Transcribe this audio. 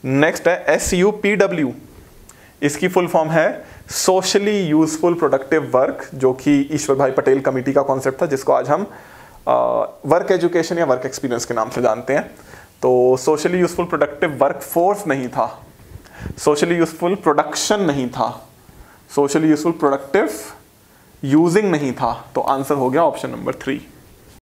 Next है SUPW, इसकी full form है सोशली यूजफुल प्रोडक्टिव वर्क, जो कि ईश्वर भाई पटेल कमेटी का कॉन्सेप्ट था, जिसको आज हम वर्क एजुकेशन या वर्क एक्सपीरियंस के नाम से जानते हैं। तो socially useful productive work force नहीं था, सोशली यूजफुल प्रोडक्शन नहीं था, सोशली यूजफुल प्रोडक्टिव यूजिंग नहीं था। तो आंसर हो गया ऑप्शन नंबर 3।